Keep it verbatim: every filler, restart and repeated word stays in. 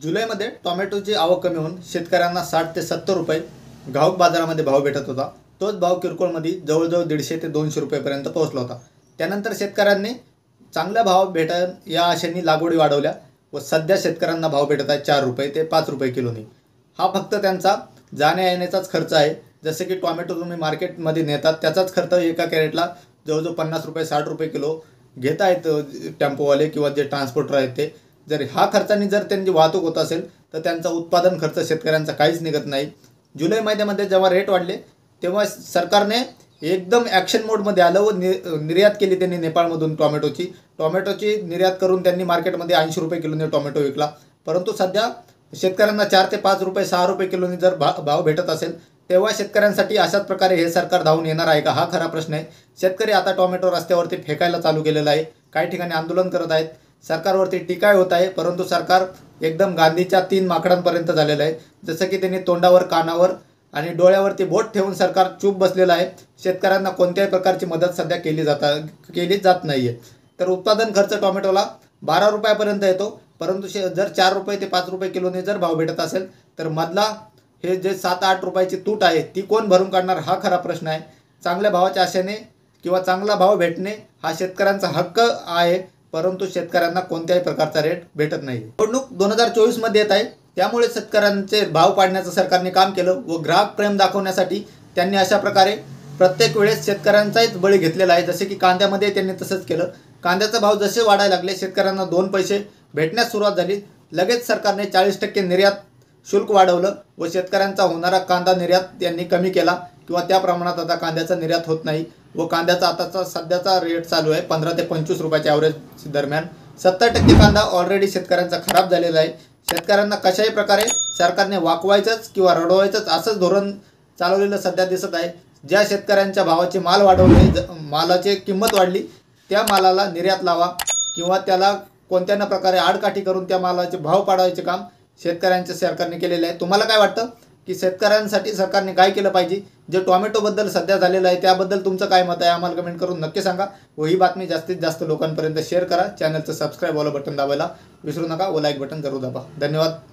जुलैमध्ये टोमॅटोची आवक कमी होऊन शेतकऱ्यांना साठ ते सत्तर रुपये घाऊक बाजारामध्ये भाव भेटत होता। तोच भाव किरकोळमध्ये जवळजवळ दीडशे ते दोनशे रुपयेपर्यंत पोहोचला होता। त्यानंतर शेतकऱ्यांनी चांगला भाव भेटेल या आशेने लागवडी वाढवल्या व सध्या शेतकऱ्यांना भाव भेटत आहे चार रुपये ते पाच रुपये किलोनी। हा फक्त त्यांचा जाण्या येण्याचाच खर्च आहे। जसे की टोमॅटो तुम्ही मार्केटमध्ये नेतात त्याचाच खर्च एका कॅरेटला जवळजवळ पन्नास रुपये साठ रुपये किलो घेत आहेत टेम्पोवाले किंवा जे ट्रान्सपोर्टर आहेत ते। जर हा खर्चाने जर त्यांची वाहतूक होत असेल तर त्यांचा उत्पादन खर्च शेतकऱ्यांचा काहीच निघत नाही। जुलै महिन्यामध्ये जेव्हा रेट वाढले तेव्हा सरकारने एकदम ॲक्शन मोडमध्ये आलं व निर्यात केली त्यांनी नेपाळमधून टोमॅटोची टोमॅटोची निर्यात करून त्यांनी मार्केटमध्ये ऐंशी रुपये किलोने टोमॅटो विकला। परंतु सध्या शेतकऱ्यांना चार ते पाच रुपये सहा रुपये किलोने जर भा भाव भेटत असेल तेव्हा शेतकऱ्यांसाठी अशाच प्रकारे हे सरकार धावून येणार आहे का, हा खरा प्रश्न आहे। शेतकरी आता टोमॅटो रस्त्यावरती फेकायला चालू केलेला आहे, काही ठिकाणी आंदोलन करत आहेत, सरकारवरती टीका होत आहे। परंतु सरकार एकदम गांधीच्या तीन माकडांपर्यंत झालेलं आहे। जसं की त्यांनी तोंडावर कानावर आणि डोळ्यावरती बोट ठेवून सरकार चूप बसलेलं आहे। शेतकऱ्यांना कोणत्याही प्रकारची मदत सध्या केली जाता केली जात नाही आहे। तर उत्पादन खर्च टोमॅटोला बारा रुपयापर्यंत येतो, परंतु शे जर चार रुपये ते पाच रुपये किलोने जर भाव भेटत असेल तर मधला हे जे सात आठ रुपयाची तूट आहे ती कोण भरून काढणार, हा खरा प्रश्न आहे। चांगल्या भावाच्या आशेने किंवा चांगला भाव भेटणे हा शेतकऱ्यांचा हक्क आहे, परंतु शेतकऱ्यांना कोणत्याही प्रकारचा रेट भेटत नाही। निवडणूक दोन हजार चोवीसमध्ये येत आहे, त्यामुळे शेतकऱ्यांचे भाव पाडण्याचं सरकारने काम केलं व ग्राहक प्रेम दाखवण्यासाठी त्यांनी अशा प्रकारे प्रत्येक वेळेस शेतकऱ्यांचाच बळी घेतलेला आहे। जसे की कांद्यामध्ये त्यांनी तसंच केलं। कांद्याचा भाव जसे वाढायला लागले शेतकऱ्यांना दोन पैसे भेटण्यास सुरुवात झाली, लगेच सरकारने चाळीस टक्के निर्यात शुल्क वाढवलं व शेतकऱ्यांचा होणारा कांदा निर्यात त्यांनी कमी केला किंवा त्या प्रमाणात आता कांद्याचा निर्यात होत नाही व कांद्याचा आताचा सध्याचा रेट चालू आहे पंधरा ते पंचवीस रुपयाच्या ॲव्हरेज दरम्यान। सत्तर टक्के कांदा ऑलरेडी शेतकऱ्यांचा खराब झालेला आहे। शेतकऱ्यांना कशाही प्रकारे सरकारने वाकवायचंच किंवा रडवायचंच असंच धोरण चालवलेलं सध्या दिसत आहे। ज्या शेतकऱ्यांच्या भावाचे माल वाढवले, मालाची किंमत वाढली, त्या मालाला निर्यात लावा किंवा त्याला कोणत्या ना प्रकारे आडकाठी करून त्या मालाचे भाव पाडवायचे काम शेतकऱ्यांच्या सरकारने केलेलं आहे। तुम्हाला काय वाटतं की शेतकऱ्यांसाठी सरकारने काय केलं पाहिजे? जे टोमॅटोबद्दल सध्या झालेलं आहे त्याबद्दल तुमचं काय मत आहे आम्हाला कमेंट करून नक्की सांगा व ही बातमी जास्तीत जास्त लोकांपर्यंत शेअर करा। चॅनलचं सबस्क्राईब वाला बटन दाबायला विसरू नका व लाईक बटन जरूर दाबा। धन्यवाद।